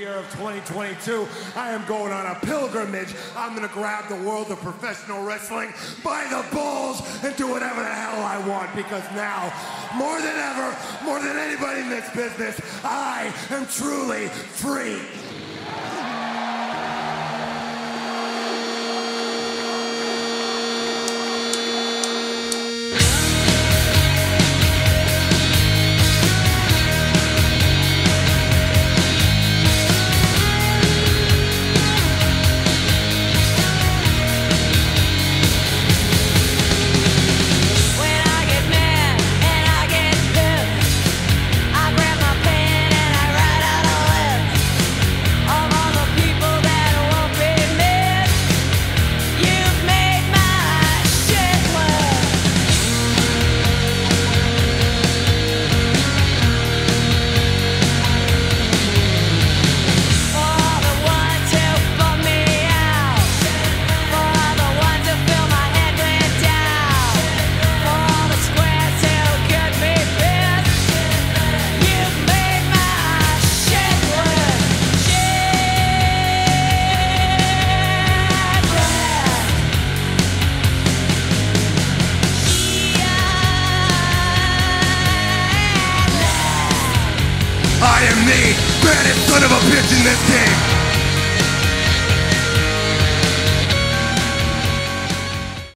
year of 2022. I am going on a pilgrimage. I'm gonna grab the world of professional wrestling by the balls and do whatever the hell I want, because now, more than ever, more than anybody in this business, I am truly free. I am the baddest son of a bitch in this game.